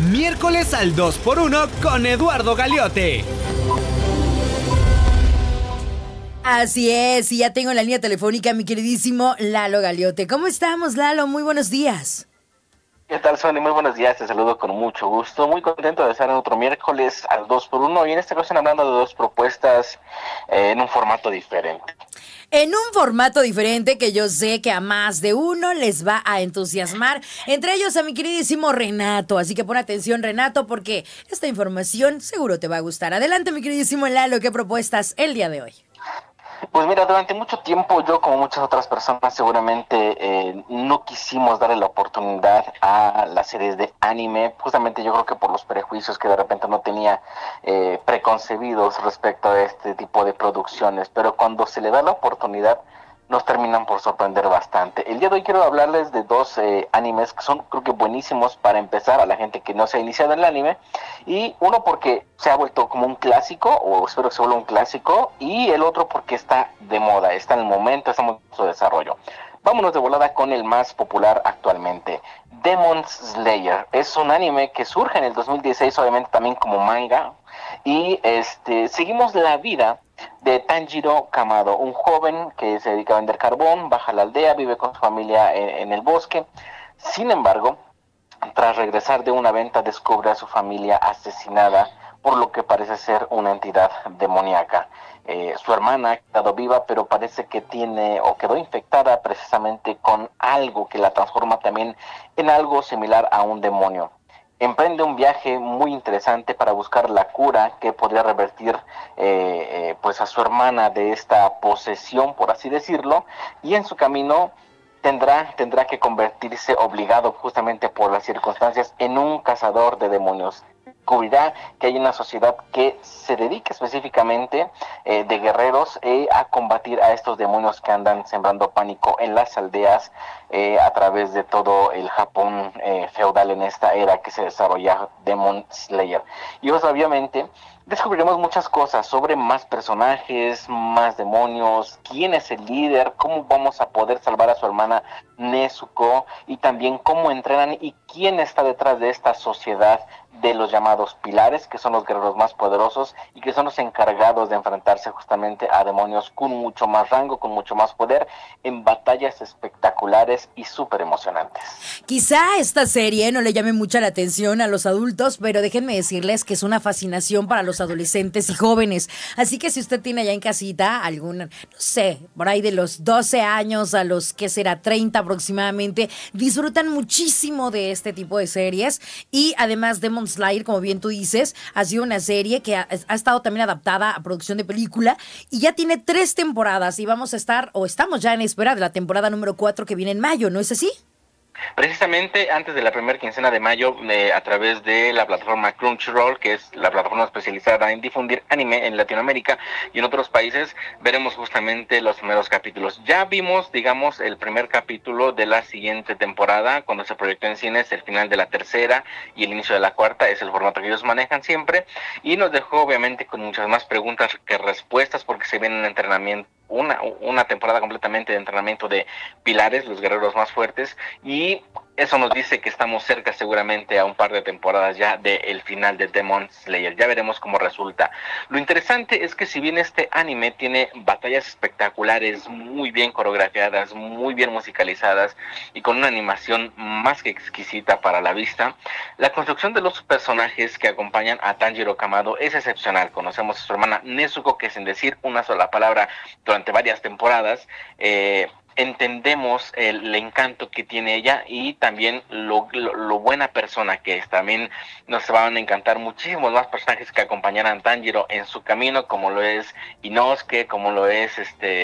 Miércoles al 2x1 con Eduardo Galiote. Así es, y ya tengo en la línea telefónica mi queridísimo Lalo Galiote. ¿Cómo estamos, Lalo? Muy buenos días. ¿Qué tal, Sony? Muy buenos días, te saludo con mucho gusto. Muy contento de estar en otro miércoles al 2x1 y en esta ocasión hablando de dos propuestas en un formato diferente. En un formato diferente que yo sé que a más de uno les va a entusiasmar, entre ellos a mi queridísimo Renato. Así que pon atención, Renato, porque esta información seguro te va a gustar. Adelante, mi queridísimo Lalo, ¿qué propuestas el día de hoy? Pues mira, durante mucho tiempo yo, como muchas otras personas, seguramente no quisimos darle la oportunidad a las series de anime, justamente yo creo que por los prejuicios que de repente no tenía preconcebidos respecto a este tipo de producciones, pero cuando se le da la oportunidad nos terminan por sorprender bastante. El día de hoy quiero hablarles de dos animes que son, creo que buenísimos para empezar a la gente que no se ha iniciado en el anime, y uno porque se ha vuelto como un clásico, o espero que se vuelva un clásico, y el otro porque está de moda, está en el momento, estamos en su desarrollo. Vámonos de volada con el más popular actualmente, Demon Slayer. Es un anime que surge en el 2016, obviamente también como manga, y seguimos la vida de Tanjiro Kamado, un joven que se dedica a vender carbón, baja a la aldea, vive con su familia en el bosque. Sin embargo, tras regresar de una venta, descubre a su familia asesinada por lo que parece ser una entidad demoníaca. Su hermana ha quedado viva, pero parece que tiene o quedó infectada precisamente con algo que la transforma también en algo similar a un demonio. Emprende un viaje muy interesante para buscar la cura que podría revertir pues a su hermana de esta posesión, por así decirlo, y en su camino tendrá que convertirse, obligado justamente por las circunstancias, en un cazador de demonios. Descubrirá que hay una sociedad que se dedica específicamente de guerreros a combatir a estos demonios que andan sembrando pánico en las aldeas a través de todo el Japón feudal en esta era que se desarrolla Demon Slayer. Y pues, obviamente descubriremos muchas cosas sobre más personajes, más demonios, quién es el líder, cómo vamos a poder salvar a su hermana Nezuko, y también cómo entrenan y quién está detrás de esta sociedad de los llamados pilares, que son los guerreros más poderosos y que son los encargados de enfrentarse justamente a demonios con mucho más rango, con mucho más poder, en batallas espectaculares y súper emocionantes. Quizá esta serie no le llame mucha la atención a los adultos, pero déjenme decirles que es una fascinación para los adolescentes y jóvenes. Así que si usted tiene allá en casita alguna, no sé, por ahí de los 12 años a los que será 30 aproximadamente, disfrutan muchísimo de este tipo de series. Y además Demon Slayer, como bien tú dices, ha sido una serie que ha estado también adaptada a producción de película y ya tiene 3 temporadas y vamos a estar, o estamos ya en espera de la temporada número 4 que viene en mayo, ¿no es así? Precisamente antes de la primera quincena de mayo, a través de la plataforma Crunchyroll, que es la plataforma especializada en difundir anime en Latinoamérica y en otros países, veremos justamente los primeros capítulos. Ya vimos, digamos, el primer capítulo de la siguiente temporada, cuando se proyectó en cines, el final de la tercera y el inicio de la cuarta, es el formato que ellos manejan siempre, y nos dejó obviamente con muchas más preguntas que respuestas, porque se viene un entrenamiento, una temporada completamente de entrenamiento de pilares, los guerreros más fuertes, y eso nos dice que estamos cerca seguramente a un par de temporadas ya del final de Demon Slayer. Ya veremos cómo resulta. Lo interesante es que si bien este anime tiene batallas espectaculares, muy bien coreografiadas, muy bien musicalizadas y con una animación más que exquisita para la vista, la construcción de los personajes que acompañan a Tanjiro Kamado es excepcional. Conocemos a su hermana Nezuko, que sin decir una sola palabra durante varias temporadas, entendemos el encanto que tiene ella y también lo buena persona que es. También nos van a encantar muchísimos más personajes que acompañarán a Tanjiro en su camino, como lo es Inosuke, como lo es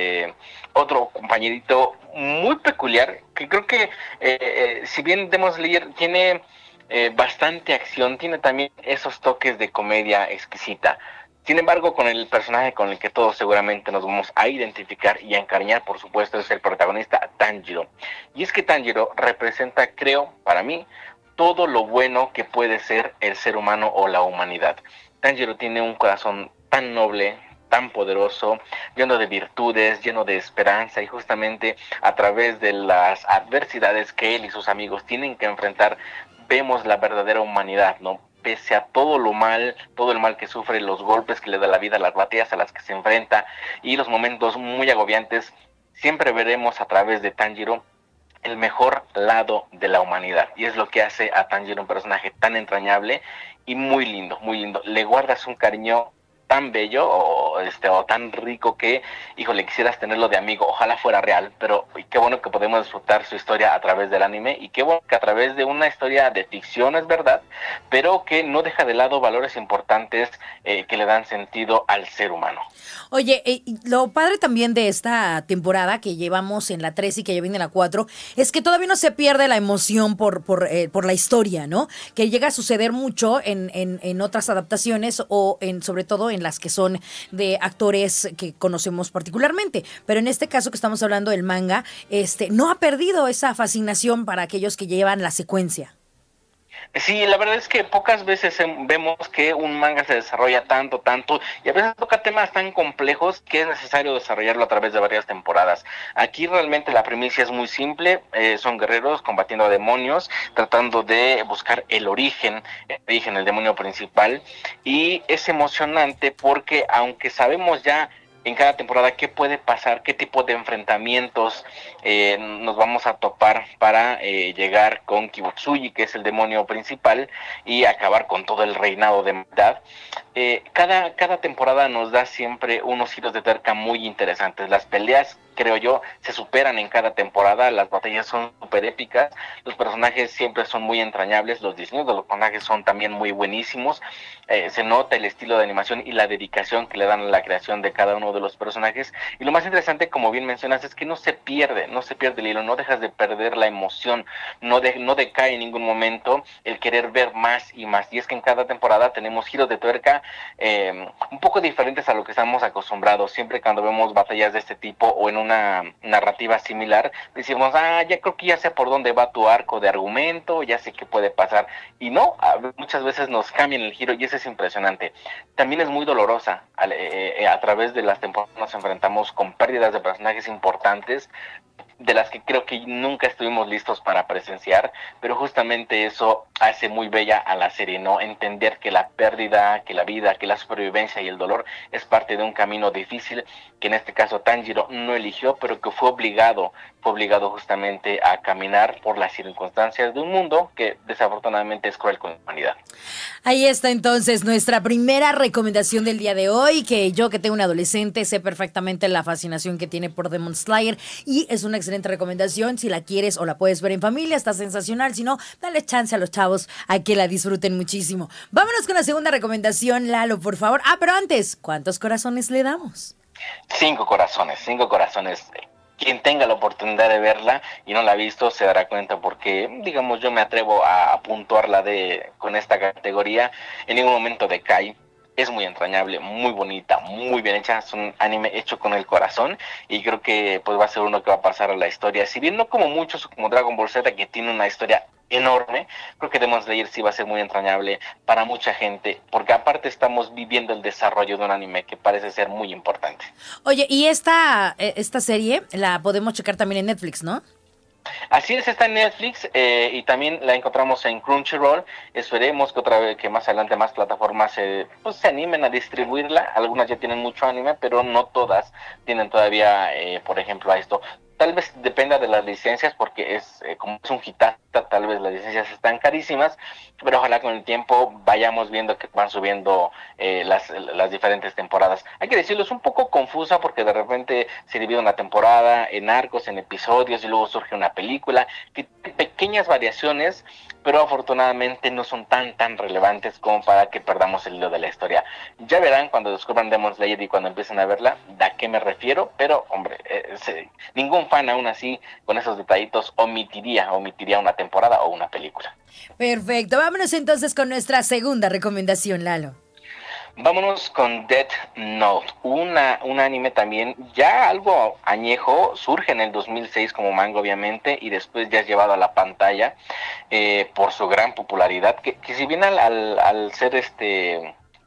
otro compañerito muy peculiar, que creo que si bien Demon Slayer tiene bastante acción, tiene también esos toques de comedia exquisita. Sin embargo, con el personaje con el que todos seguramente nos vamos a identificar y a encariñar, por supuesto, es el protagonista Tanjiro. Y es que Tanjiro representa, creo, para mí, todo lo bueno que puede ser el ser humano o la humanidad. Tanjiro tiene un corazón tan noble, tan poderoso, lleno de virtudes, lleno de esperanza, y justamente a través de las adversidades que él y sus amigos tienen que enfrentar vemos la verdadera humanidad, ¿no? Pese a todo el mal que sufre, los golpes que le da la vida, las batallas a las que se enfrenta y los momentos muy agobiantes, siempre veremos a través de Tanjiro el mejor lado de la humanidad, y es lo que hace a Tanjiro un personaje tan entrañable y muy lindo, muy lindo. Le guardas un cariño tan bello o tan rico que, híjole, quisieras tenerlo de amigo, ojalá fuera real, pero qué bueno que podemos disfrutar su historia a través del anime, y qué bueno que a través de una historia de ficción, es verdad, pero que no deja de lado valores importantes que le dan sentido al ser humano. Oye, lo padre también de esta temporada que llevamos en la 3 y que ya viene en la 4 es que todavía no se pierde la emoción por la historia, ¿no? Que llega a suceder mucho en otras adaptaciones o sobre todo en las que son de actores que conocemos particularmente. Pero en este caso que estamos hablando del manga, no ha perdido esa fascinación para aquellos que llevan la secuencia. Sí, la verdad es que pocas veces vemos que un manga se desarrolla tanto, y a veces toca temas tan complejos que es necesario desarrollarlo a través de varias temporadas. Aquí realmente la premisa es muy simple, son guerreros combatiendo a demonios, tratando de buscar el origen, el demonio principal, y es emocionante porque aunque sabemos ya en cada temporada qué puede pasar, qué tipo de enfrentamientos nos vamos a topar para llegar con Kibutsuji, que es el demonio principal, y acabar con todo el reinado de maldad. Cada temporada nos da siempre unos giros de tuerca muy interesantes. Las peleas, creo yo, se superan en cada temporada, las batallas son súper épicas, los personajes siempre son muy entrañables, los diseños de los personajes son también muy buenísimos, se nota el estilo de animación y la dedicación que le dan a la creación de cada uno de los personajes, y lo más interesante, como bien mencionas, es que no se pierde el hilo, no dejas de perder la emoción, no decae en ningún momento el querer ver más y más, y es que en cada temporada tenemos giros de tuerca un poco diferentes a lo que estamos acostumbrados. Siempre cuando vemos batallas de este tipo o en una narrativa similar, decimos, ya creo que ya sé por dónde va tu arco de argumento, ya sé qué puede pasar, y no, muchas veces nos cambian el giro, y eso es impresionante. También es muy dolorosa, a través de las temporadas nos enfrentamos con pérdidas de personajes importantes, de las que creo que nunca estuvimos listos para presenciar, pero justamente eso hace muy bella a la serie, ¿no? Entender que la pérdida, que la vida, que la supervivencia y el dolor es parte de un camino difícil, que en este caso Tanjiro no eligió, pero que fue obligado justamente a caminar por las circunstancias de un mundo que desafortunadamente es cruel con la humanidad. Ahí está entonces nuestra primera recomendación del día de hoy, que yo que tengo un adolescente sé perfectamente la fascinación que tiene por Demon Slayer, y es una excelente recomendación. Si la quieres o la puedes ver en familia, está sensacional. Si no, dale chance a los chavos a que la disfruten muchísimo. Vámonos con la segunda recomendación, Lalo, por favor. Pero antes, ¿cuántos corazones le damos? 5 corazones. Quien tenga la oportunidad de verla y no la ha visto se dará cuenta, porque, digamos, yo me atrevo a puntuarla con esta categoría. En ningún momento decae. Es muy entrañable, muy bonita, muy bien hecha. Es un anime hecho con el corazón, y creo que pues va a ser uno que va a pasar a la historia. Si bien no como muchos, como Dragon Ball Z, que tiene una historia enorme, creo que Demon Slayer sí va a ser muy entrañable para mucha gente, porque aparte estamos viviendo el desarrollo de un anime que parece ser muy importante. Oye, y esta serie la podemos checar también en Netflix, ¿no? Así es, está en Netflix, y también la encontramos en Crunchyroll. Esperemos que otra vez, que más adelante más plataformas se animen a distribuirla. Algunas ya tienen mucho anime, pero no todas tienen todavía, por ejemplo, a esto. Tal vez dependa de las licencias, porque como es un hitazo, tal vez las licencias están carísimas, pero ojalá con el tiempo vayamos viendo que van subiendo las diferentes temporadas. Hay que decirlo, es un poco confusa porque de repente se divide una temporada en arcos, en episodios, y luego surge una película, que tiene pequeñas variaciones, pero afortunadamente no son tan relevantes como para que perdamos el hilo de la historia. Ya verán cuando descubran Demon Slayer y cuando empiecen a verla a qué me refiero, pero hombre, ningún fan aún así con esos detallitos omitiría una temporada o una película. Perfecto, vámonos entonces con nuestra segunda recomendación, Lalo. Vámonos con Death Note, un anime también ya algo añejo, surge en el 2006 como manga obviamente, y después ya es llevado a la pantalla por su gran popularidad, que si bien al ser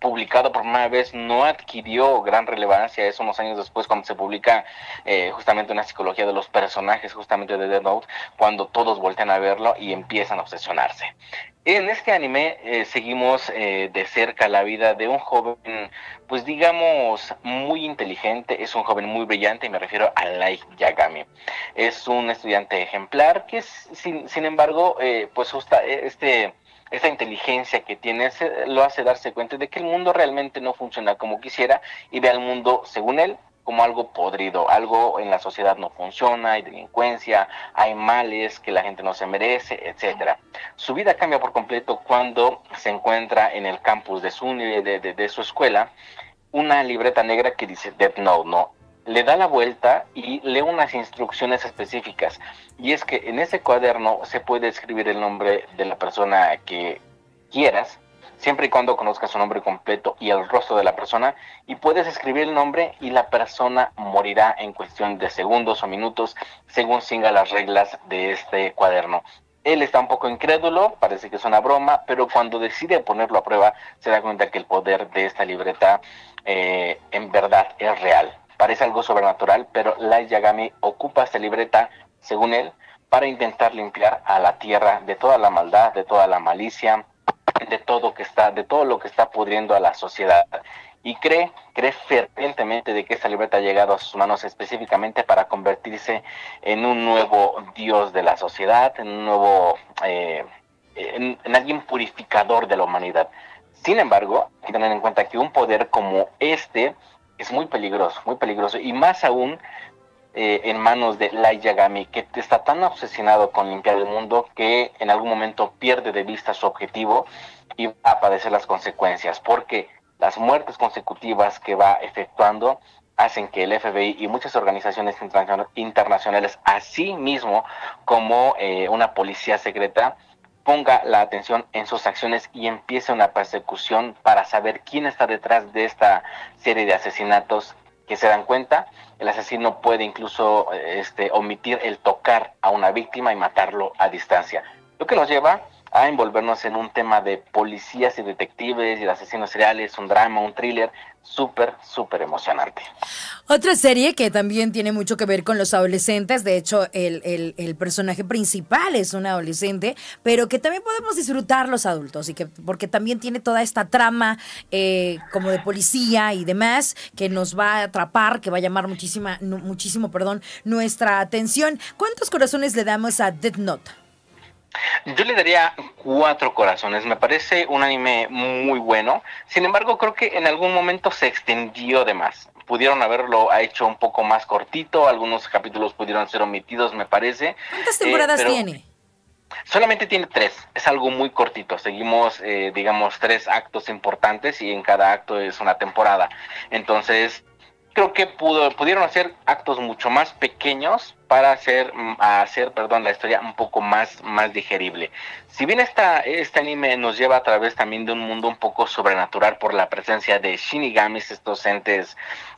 publicado por primera vez no adquirió gran relevancia. Es unos años después cuando se publica justamente una psicología de los personajes justamente de Death Note, cuando todos voltean a verlo y empiezan a obsesionarse. En este anime seguimos de cerca la vida de un joven, pues digamos, muy inteligente. Es un joven muy brillante y me refiero a Light Yagami. Es un estudiante ejemplar que, sin embargo, pues esta inteligencia que tiene lo hace darse cuenta de que el mundo realmente no funciona como quisiera y ve al mundo, según él, como algo podrido, algo en la sociedad no funciona, hay delincuencia, hay males que la gente no se merece, etcétera. Su vida cambia por completo cuando se encuentra en el campus de su escuela una libreta negra que dice Death Note, ¿no? Le da la vuelta y lee unas instrucciones específicas, y es que en ese cuaderno se puede escribir el nombre de la persona que quieras, siempre y cuando conozcas su nombre completo y el rostro de la persona, y puedes escribir el nombre y la persona morirá en cuestión de segundos o minutos, según siga las reglas de este cuaderno. Él está un poco incrédulo, parece que es una broma, pero cuando decide ponerlo a prueba, se da cuenta que el poder de esta libreta en verdad es real. Parece algo sobrenatural, pero Light Yagami ocupa esta libreta, según él, para intentar limpiar a la tierra de toda la maldad, de toda la malicia, de todo lo que está pudriendo a la sociedad, y cree fervientemente de que esta libreta ha llegado a sus manos específicamente para convertirse en un nuevo dios de la sociedad, en un nuevo en alguien purificador de la humanidad. Sin embargo, hay que tener en cuenta que un poder como este es muy peligroso, y más aún en manos de Light Yagami, que está tan obsesionado con limpiar el mundo que en algún momento pierde de vista su objetivo y va a padecer las consecuencias, porque las muertes consecutivas que va efectuando hacen que el FBI y muchas organizaciones internacionales, así mismo como una policía secreta, ponga la atención en sus acciones y empiece una persecución para saber quién está detrás de esta serie de asesinatos. Que se dan cuenta, el asesino puede incluso omitir el tocar a una víctima y matarlo a distancia, lo que nos lleva a envolvernos en un tema de policías y detectives y de asesinos seriales, un drama, un thriller súper emocionante. Otra serie que también tiene mucho que ver con los adolescentes, de hecho el personaje principal es un adolescente, pero que también podemos disfrutar los adultos, y que porque también tiene toda esta trama como de policía y demás, que nos va a atrapar, que va a llamar muchísimo, nuestra atención. ¿Cuántos corazones le damos a Death Note? Yo le daría 4 corazones. Me parece un anime muy bueno. Sin embargo, creo que en algún momento se extendió de más. Pudieron haberlo hecho un poco más cortito. Algunos capítulos pudieron ser omitidos, me parece. ¿Cuántas temporadas tiene? Solamente tiene 3. Es algo muy cortito. Seguimos, digamos, 3 actos importantes y en cada acto es una temporada. Entonces, creo que pudieron hacer actos mucho más pequeños para hacer la historia un poco más digerible. Si bien este anime nos lleva a través también de un mundo un poco sobrenatural por la presencia de shinigamis, estos entes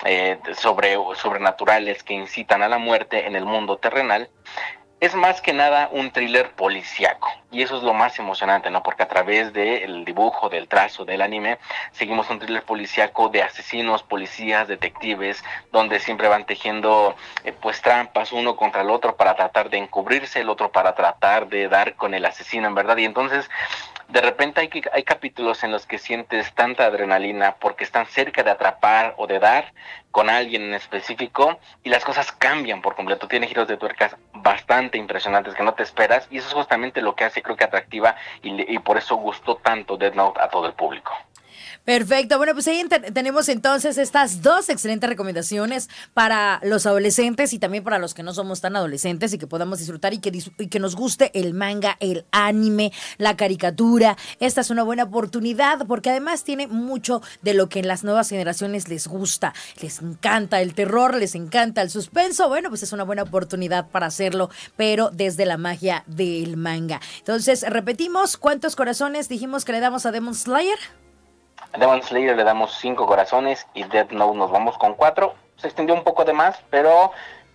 sobrenaturales que incitan a la muerte en el mundo terrenal, es más que nada un thriller policíaco, y eso es lo más emocionante, ¿no? Porque a través del dibujo, del trazo, del anime, seguimos un thriller policíaco de asesinos, policías, detectives, donde siempre van tejiendo pues trampas uno contra el otro para tratar de encubrirse, el otro para tratar de dar con el asesino, en verdad. Y entonces de repente hay capítulos en los que sientes tanta adrenalina porque están cerca de atrapar o de dar con alguien en específico, y las cosas cambian por completo. Tiene giros de tuercas bastante impresionantes que no te esperas, y eso es justamente lo que hace, creo que atractiva, y por eso gustó tanto Death Note a todo el público. Perfecto, bueno, pues ahí tenemos entonces estas 2 excelentes recomendaciones para los adolescentes y también para los que no somos tan adolescentes, y que podamos disfrutar y que nos guste el manga, el anime, la caricatura. Esta es una buena oportunidad porque además tiene mucho de lo que en las nuevas generaciones les gusta. Les encanta el terror, les encanta el suspenso. Bueno, pues es una buena oportunidad para hacerlo, pero desde la magia del manga. Entonces, repetimos, ¿cuántos corazones dijimos que le damos a Demon Slayer? A Demon Slayer le damos 5 corazones y Death Note nos vamos con 4. Se extendió un poco de más, pero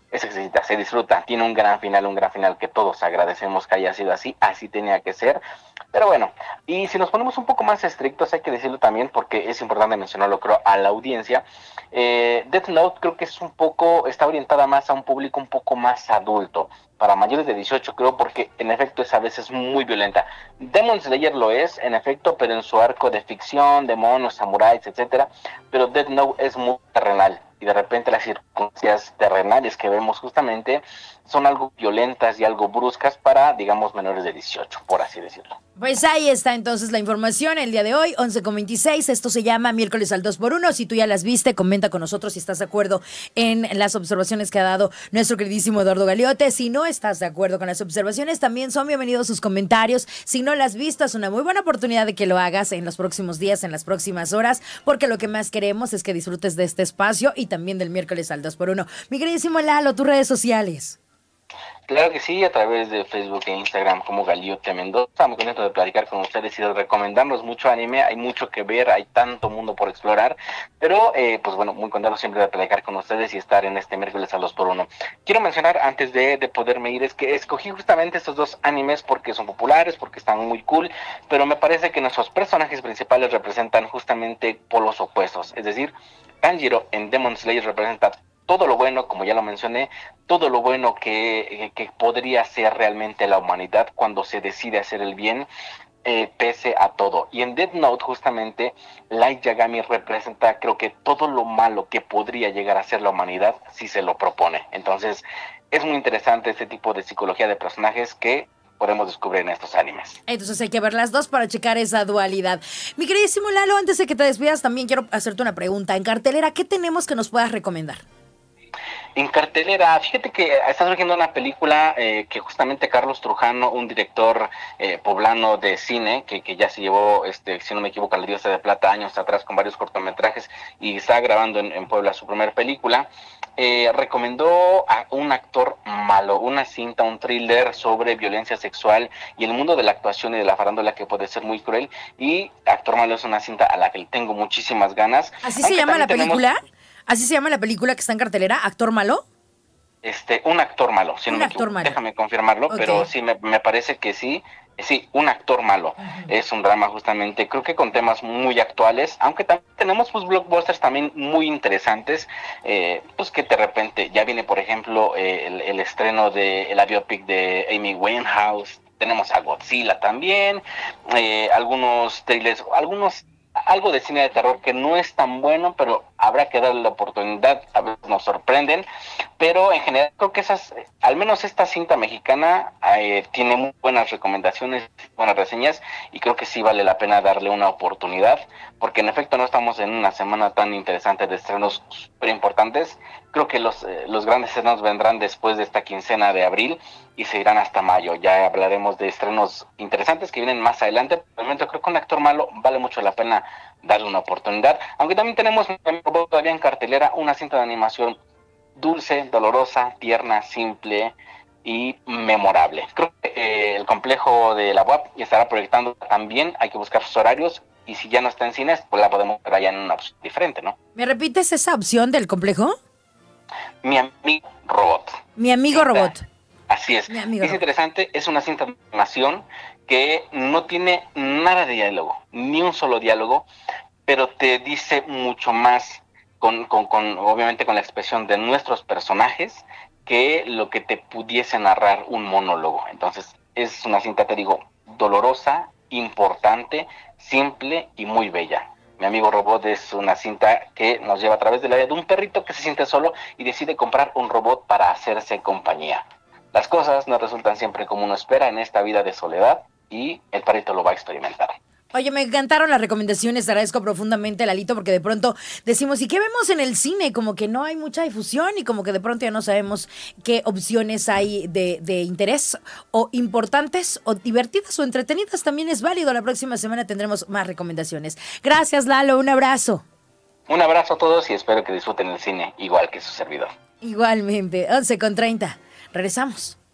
se disfruta. Tiene un gran final que todos agradecemos que haya sido así tenía que ser. Pero bueno, Y si nos ponemos un poco más estrictos, hay que decirlo también, porque es importante mencionarlo, creo, a la audiencia, Death Note creo que está orientada más a un público un poco más adulto, para mayores de 18 creo, porque en efecto es a veces muy violenta. Demon Slayer lo es, en efecto, pero en su arco de ficción, de monos, samuráis, etcétera, pero Death Note es muy terrenal, y de repente las circunstancias terrenales que vemos justamente son algo violentas y algo bruscas para, digamos, menores de 18, por así decirlo. Pues ahí está entonces la información el día de hoy, 11:26. Esto se llama Miércoles al 2x1. Si tú ya las viste, comenta con nosotros si estás de acuerdo en las observaciones que ha dado nuestro queridísimo Eduardo Galiote. Si no estás de acuerdo con las observaciones, también son bienvenidos sus comentarios. Si no las has visto, es una muy buena oportunidad de que lo hagas en los próximos días, en las próximas horas, porque lo que más queremos es que disfrutes de este espacio y también del Miércoles al 2x1. Mi queridísimo Lalo, tus redes sociales. Claro que sí, a través de Facebook e Instagram como Galiote Mendoza. Muy contento de platicar con ustedes y de recomendarnos mucho anime. Hay mucho que ver, hay tanto mundo por explorar, pero pues bueno, muy contento siempre de platicar con ustedes y estar en este miércoles al 2x1. Quiero mencionar antes de poderme ir, es que escogí justamente estos dos animes porque son populares, porque están muy cool, pero me parece que nuestros personajes principales representan justamente polos opuestos. Es decir, Tanjiro en Demon Slayer representa todo lo bueno, como ya lo mencioné, todo lo bueno que podría ser realmente la humanidad cuando se decide hacer el bien, pese a todo. Y en Death Note, justamente, Light Yagami representa, creo que todo lo malo que podría llegar a ser la humanidad si se lo propone. Entonces, es muy interesante este tipo de psicología de personajes que podemos descubrir en estos animes. Entonces hay que ver las dos para checar esa dualidad. Mi queridísimo Lalo, antes de que te despidas, también quiero hacerte una pregunta. En cartelera, ¿qué tenemos que nos puedas recomendar? En cartelera, fíjate que está surgiendo una película que justamente Carlos Trujano, un director poblano de cine, que ya se llevó, si no me equivoco, la Diosa de Plata años atrás con varios cortometrajes y está grabando en Puebla su primera película, recomendó a un actor malo, una cinta, un thriller sobre violencia sexual y el mundo de la actuación y de la farándula que puede ser muy cruel, y Actor Malo es una cinta a la que le tengo muchísimas ganas. ¿Así se llama la película? ¿Así se llama la película que está en cartelera? ¿Actor Malo? Un actor malo, si no me equivoco. Déjame confirmarlo, okay. Pero sí, me parece que sí. Sí, Un actor malo. Uh-huh. Es un drama justamente, creo que con temas muy actuales, aunque también tenemos pues blockbusters también muy interesantes, pues que de repente ya viene, por ejemplo, el estreno de la biopic de Amy Winehouse, tenemos a Godzilla también, algunos trailers, algo de cine de terror que no es tan bueno, pero habrá que darle la oportunidad, a veces nos sorprenden, pero en general creo que al menos esta cinta mexicana tiene muy buenas recomendaciones, buenas reseñas, y creo que sí vale la pena darle una oportunidad, porque en efecto no estamos en una semana tan interesante de estrenos súper importantes. Creo que los grandes estrenos vendrán después de esta quincena de abril y se irán hasta mayo. Ya hablaremos de estrenos interesantes que vienen más adelante. Por el momento creo que Un actor malo vale mucho la pena darle una oportunidad, aunque también tenemos todavía en cartelera una cinta de animación dulce, dolorosa, tierna, simple y memorable. Creo que el complejo de la UAP estará proyectando también, hay que buscar sus horarios, y si ya no está en cines, pues la podemos ver allá en una opción diferente, ¿no? ¿Me repites esa opción del complejo? Mi amigo robot. Mi amigo robot. Así es. Es interesante, es una cinta de animación que no tiene nada de diálogo, ni un solo diálogo, pero te dice mucho más obviamente con la expresión de nuestros personajes que lo que te pudiese narrar un monólogo. Entonces es una cinta, te digo, dolorosa, importante, simple y muy bella. Mi amigo robot es una cinta que nos lleva a través de la vida de un perrito que se siente solo y decide comprar un robot para hacerse compañía. Las cosas no resultan siempre como uno espera en esta vida de soledad, y el perrito lo va a experimentar. Oye, me encantaron las recomendaciones, te agradezco profundamente, Lalito, porque de pronto decimos, ¿y qué vemos en el cine? Como que no hay mucha difusión y como que de pronto ya no sabemos qué opciones hay de interés o importantes o divertidas o entretenidas. También es válido. La próxima semana tendremos más recomendaciones. Gracias, Lalo. Un abrazo. Un abrazo a todos y espero que disfruten el cine igual que su servidor. Igualmente. 11:30. Regresamos.